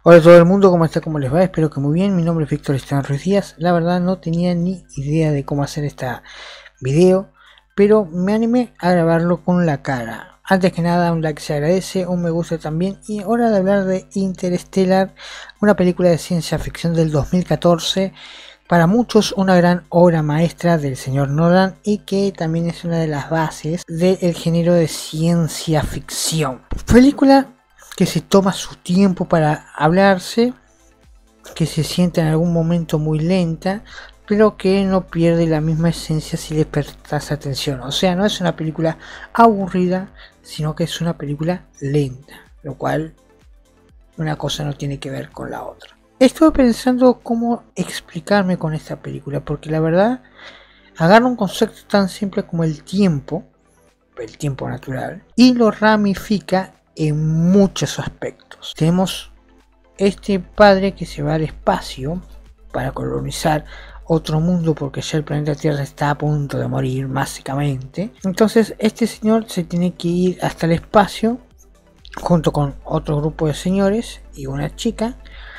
Hola a todo el mundo, ¿cómo está? ¿Cómo les va? Espero que muy bien. Mi nombre es Víctor Esteban Ruiz Díaz. La verdad no tenía ni idea de cómo hacer este video, pero me animé a grabarlo con la cara. Antes que nada, un like se agradece, un me gusta también. Y hora de hablar de Interstellar, una película de ciencia ficción del 2014. Para muchos una gran obra maestra del señor Nolan y que también es una de las bases del género de ciencia ficción. Película que se toma su tiempo para hablarse, que se siente en algún momento muy lenta, pero que no pierde la misma esencia si le prestas atención. O sea, no es una película aburrida, sino que es una película lenta, lo cual una cosa no tiene que ver con la otra. Estuve pensando cómo explicarme con esta película, porque la verdad agarra un concepto tan simple como el tiempo natural, y lo ramifica en muchos aspectos. Tenemos este padre que se va al espacio para colonizar otro mundo porque ya el planeta Tierra está a punto de morir básicamente. Entonces este señor se tiene que ir hasta el espacio junto con otro grupo de señores y una chica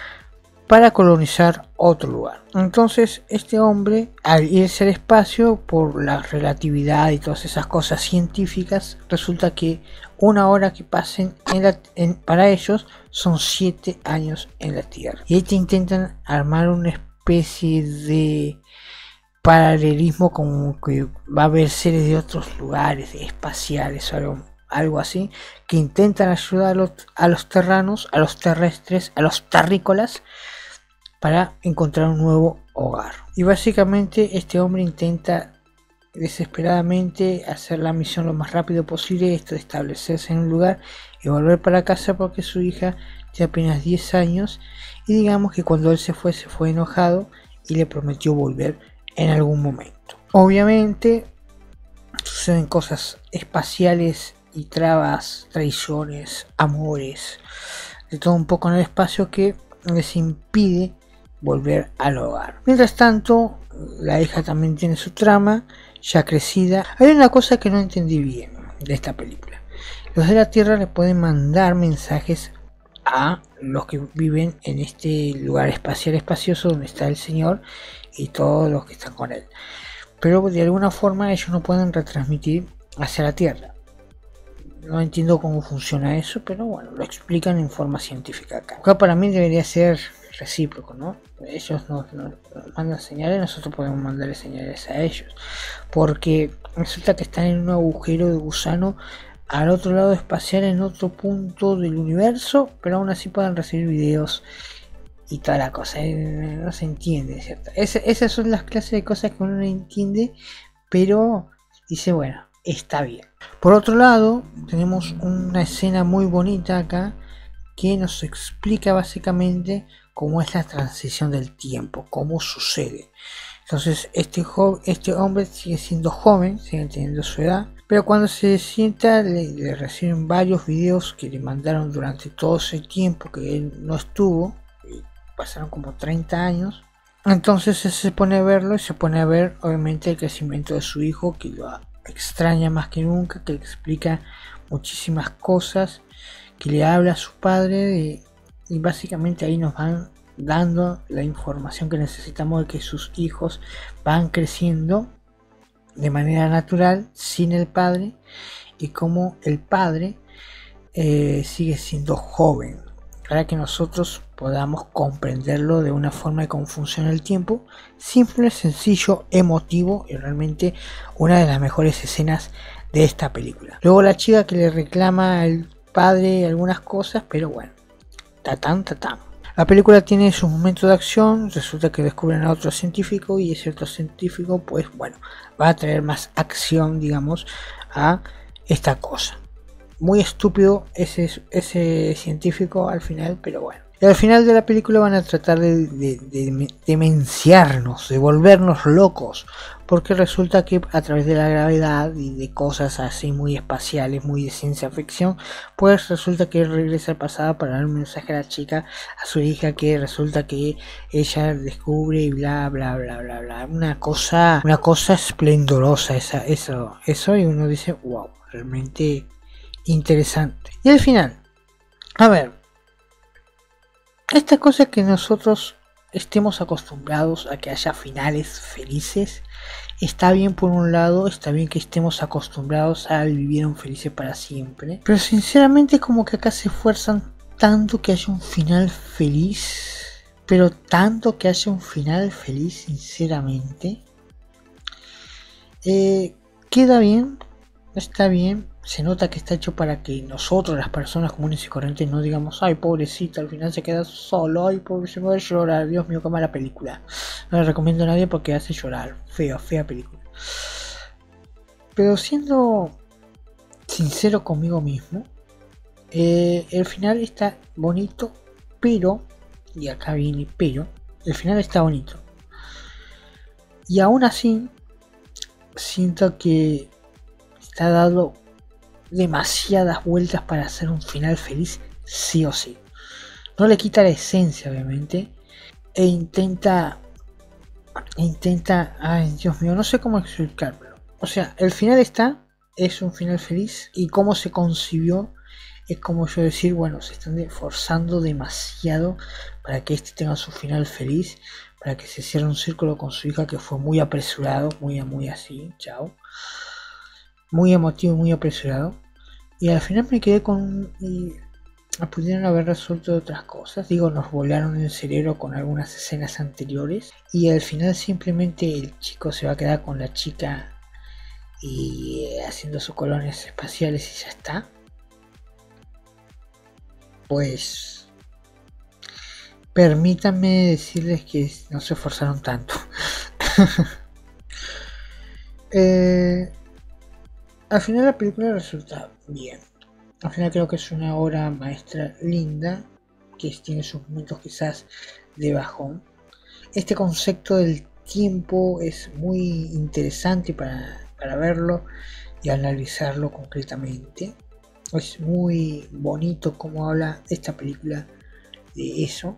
para colonizar otro lugar. Entonces este hombre, al irse al espacio por la relatividad y todas esas cosas científicas, resulta que una hora que pasen para ellos son 7 años en la Tierra. Y ahí te intentan armar una especie de paralelismo, como que va a haber seres de otros lugares, espaciales o algo así, que intentan ayudar a los terranos, a los terrestres, a los terrícolas, para encontrar un nuevo hogar. Y básicamente este hombre intenta desesperadamente hacer la misión lo más rápido posible, esto de establecerse en un lugar y volver para casa, porque su hija tiene apenas 10 años y digamos que cuando él se fue enojado y le prometió volver en algún momento. Obviamente suceden cosas espaciales y trabas, traiciones, amores, de todo un poco en el espacio que les impide volver al hogar. Mientras tanto, la hija también tiene su trama ya crecida. Hay una cosa que no entendí bien de esta película. Los de la Tierra le pueden mandar mensajes a los que viven en este lugar espacial espacioso donde está el señor y todos los que están con él, pero de alguna forma ellos no pueden retransmitir hacia la Tierra. No entiendo cómo funciona eso, pero bueno, lo explican en forma científica acá. Acá para mí debería ser recíproco, ¿no? Ellos nos mandan señales, nosotros podemos mandarle señales a ellos, porque resulta que están en un agujero de gusano al otro lado espacial, en otro punto del universo, pero aún así pueden recibir videos y toda la cosa. No se entiende, ¿cierto? Esas son las clases de cosas que uno no entiende, pero dice, bueno, está bien. Por otro lado, tenemos una escena muy bonita acá que nos explica básicamente cómo es la transición del tiempo, cómo sucede. Entonces este hombre sigue siendo joven, sigue teniendo su edad, pero cuando se sienta le reciben varios videos que le mandaron durante todo ese tiempo que él no estuvo, pasaron como 30 años. Entonces él se pone a verlo y se pone a ver obviamente el crecimiento de su hijo, que lo extraña más que nunca, que le explica muchísimas cosas, que le habla a su padre y básicamente ahí nos van dando la información que necesitamos de que sus hijos van creciendo de manera natural sin el padre y cómo el padre sigue siendo joven, para que nosotros podamos comprenderlo de una forma de cómo funciona el tiempo, simple, sencillo, emotivo y realmente una de las mejores escenas de esta película. Luego la chica que le reclama al padre algunas cosas, pero bueno, tatán. La película tiene sus momentos de acción, resulta que descubren a otro científico y ese otro científico pues bueno, va a traer más acción, digamos, a esta cosa. Muy estúpido ese científico al final, pero bueno. Y al final de la película van a tratar de demenciarnos, de volvernos locos, porque resulta que a través de la gravedad y de cosas así muy espaciales, muy de ciencia ficción, pues resulta que él regresa al pasado para dar un mensaje a la chica, a su hija, que resulta que ella descubre y bla bla bla bla bla. Una cosa esplendorosa eso, y uno dice, wow, realmente interesante. Y al final, a ver, esta cosa que nosotros estemos acostumbrados a que haya finales felices, está bien por un lado, está bien que estemos acostumbrados a vivir un feliz para siempre, pero sinceramente como que acá se esfuerzan tanto que haya un final feliz, pero tanto que haya un final feliz, sinceramente. Queda bien, está bien, se nota que está hecho para que nosotros, las personas comunes y corrientes, no digamos, ay pobrecita, al final se queda solo, ay pobre, se me va a llorar, Dios mío, qué mala película. No la recomiendo a nadie porque hace llorar, fea película. Pero siendo sincero conmigo mismo, el final está bonito, pero, y acá viene pero, el final está bonito. Y aún así, siento que está dado demasiadas vueltas para hacer un final feliz, sí o sí. No le quita la esencia, obviamente, e intenta, ay Dios mío, no sé cómo explicarlo. O sea, el final es un final feliz, y cómo se concibió es como yo decir, bueno, se están esforzando demasiado para que este tenga su final feliz, para que se cierre un círculo con su hija que fue muy apresurado, muy así, chao. Muy emotivo y muy apresurado. Y al final me quedé con... pudieron haber resuelto otras cosas. Digo, nos volaron el cerebro con algunas escenas anteriores. Y al final simplemente el chico se va a quedar con la chica y haciendo sus colonias espaciales y ya está. Pues permítanme decirles que no se esforzaron tanto. Al final la película resulta bien. Al final creo que es una obra maestra linda, que tiene sus momentos quizás de bajón. Este concepto del tiempo es muy interesante para verlo y analizarlo concretamente. Es muy bonito como habla esta película de eso.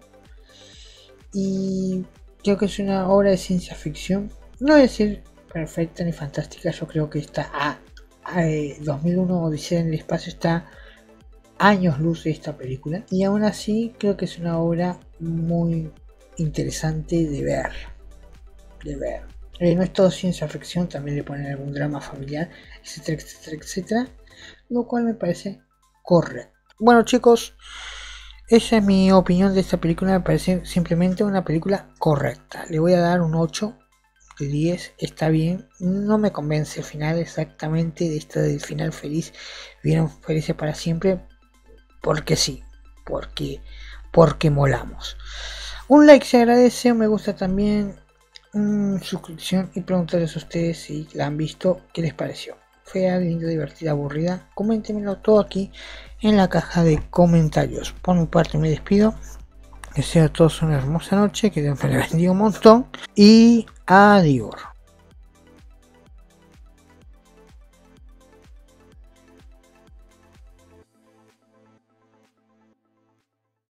Y creo que es una obra de ciencia ficción. No voy a decir perfecta ni fantástica, yo creo que está 2001 Odisea en el espacio está años luz de esta película, y aún así creo que es una obra muy interesante de ver. No es todo ciencia ficción, también le ponen algún drama familiar, etcétera, lo cual me parece correcto. Bueno chicos, esa es mi opinión de esta película. Me parece simplemente una película correcta. Le voy a dar un 8 de 10, está bien. No me convence el final exactamente de esta del final feliz. Vivieron felices para siempre. Porque sí, porque molamos. Un like se agradece, un me gusta también, suscripción, y preguntarles a ustedes si la han visto, qué les pareció. Fea, linda, divertida, aburrida. Coméntenmelo todo aquí en la caja de comentarios. Por mi parte me despido. Que sea a todos una hermosa noche, que Dios me la bendiga un montón y adiós.